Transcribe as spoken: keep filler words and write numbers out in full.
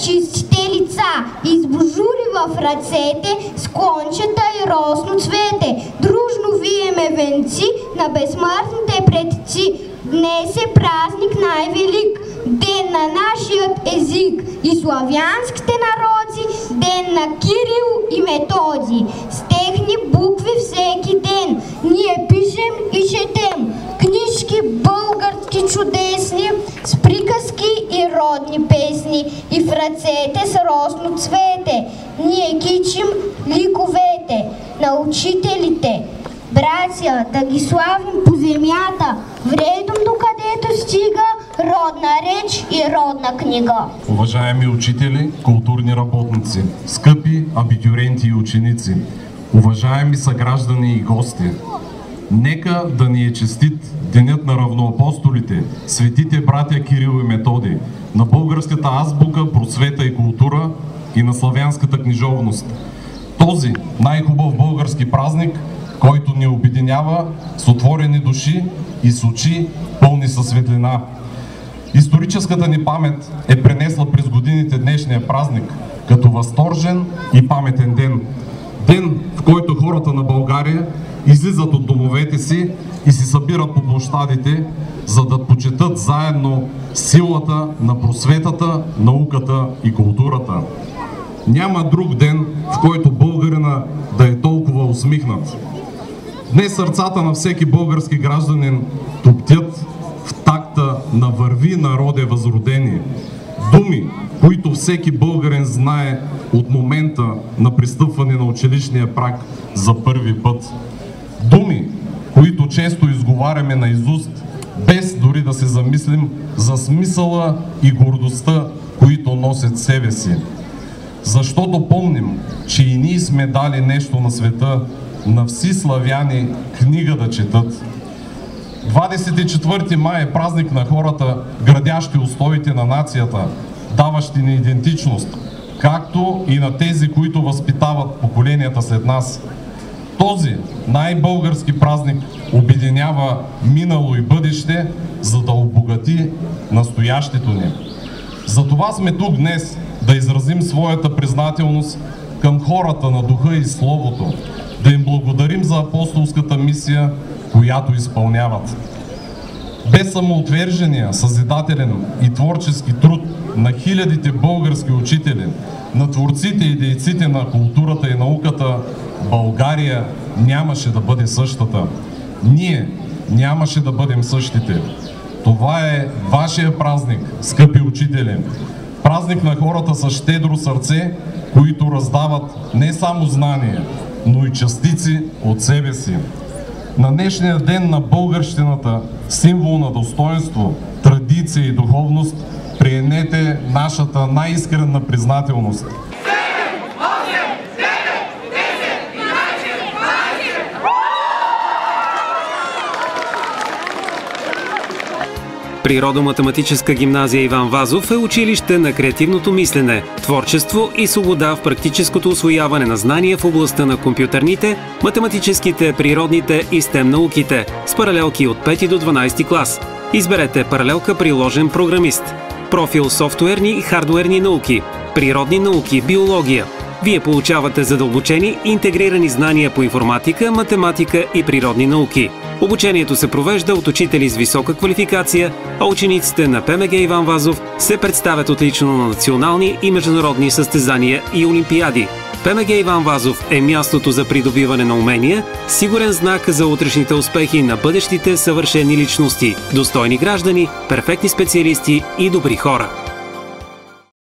чистите лица, избожури в ръцете, с кончета и росно цвете. Дружно виеме венци на безсмъртните предци. Днес е празник най-велик, ден на нашият език и славянските народи, ден на Кирил и Методи. С техни букви всеки ден ние пишем и четем книжки български чудесни, с приказки и родни песни, и в ръцете с росно цвете ние кичим ликовете на учителите. Братя, да ги славим по земята, вредом докъдето стига родна реч и родна книга. Уважаеми учители, културни работници, скъпи абитюренти и ученици, уважаеми съграждани и гости, нека да ни е честит Денят на равноапостолите, светите братя Кирил и Методи, на българската азбука, просвета и култура и на славянската книжовност. Този най-хубав български празник, който ни обединява с отворени души и с очи пълни със светлина. Историческата ни памет е пренесла през годините днешния празник като възторжен и паметен ден. Ден, в който хората на България излизат от домовете си и се събират по площадите, за да почетат заедно силата на просветата, науката и културата. Няма друг ден, в който българина да е толкова усмихнат. Днес сърцата на всеки български гражданин топтят в такта на "Върви, народе възродени". Думи, които всеки българин знае от момента на пристъпване на училищния праг за първи път. Думи, които често изговаряме наизуст, без дори да се замислим за смисъла и гордостта, които носят себе си. Защото помним, че и ние сме дали нещо на света, на вси славяни книга да четат. двадесет и четвърти май е празник на хората, градящи устоите на нацията, даващи ни идентичност, както и на тези, които възпитават поколенията след нас. Този най-български празник обединява минало и бъдеще, за да обогати настоящето ни. Затова сме тук днес да изразим своята признателност към хората на духа и словото, да им благодарим за апостолската мисия, която изпълняват. Без самоотвержения, съзидателен и творчески труд на хилядите български учители, на творците и дейците на културата и науката, България нямаше да бъде същата. Ние нямаше да бъдем същите. Това е вашия празник, скъпи учители. Празник на хората с щедро сърце, които раздават не само знания, но и частици от себе си. На днешния ден на българщината, символ на достоинство, традиция и духовност, приемете нашата най-искрена признателност. Природо-математическа гимназия Иван Вазов е училище на креативното мислене, творчество и свобода в практическото усвояване на знания в областта на компютърните, математическите, природните и стем науките, с паралелки от пети до дванадесети клас. Изберете паралелка приложен програмист. Профил софтуерни и хардуерни науки, природни науки, биология. Вие получавате задълбочени и интегрирани знания по информатика, математика и природни науки. Обучението се провежда от учители с висока квалификация, а учениците на ПМГ Иван Вазов се представят отлично на национални и международни състезания и олимпиади. ПМГ Иван Вазов е мястото за придобиване на умения, сигурен знак за утрешните успехи на бъдещите съвършени личности, достойни граждани, перфектни специалисти и добри хора.